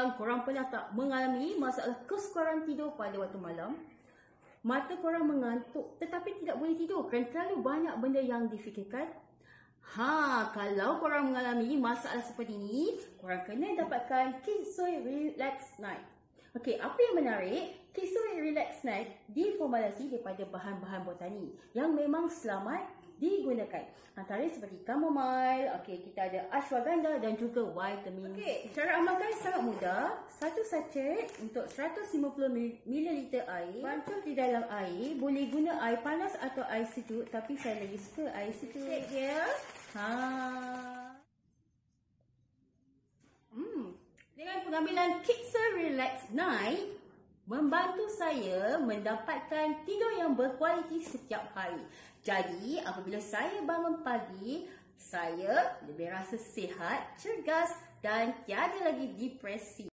korang pernah tak mengalami masalah kesukaran tidur pada waktu malam? Mata korang mengantuk tetapi tidak boleh tidur kerana terlalu banyak benda yang difikirkan? Kalau korang mengalami masalah seperti ini, korang kena dapatkan Kitsui Relax Night. Okey, apa yang menarik, Kitsui Relax Night diformulasi daripada bahan-bahan botani yang memang selamat digunakan. Antara seperti chamomile, kita ada ashwagandha dan juga vitamin C. Cara amalkan sangat mudah. Satu sachet untuk 150 ml air, bancuh di dalam air. Boleh guna air panas atau air sejuk, tapi saya lagi suka air sejuk. Dengan pengambilan Kitsui Relax Night, membantu saya mendapatkan tidur yang berkualiti setiap hari. Jadi, apabila saya bangun pagi, saya lebih rasa sihat, cergas dan tiada lagi depresi.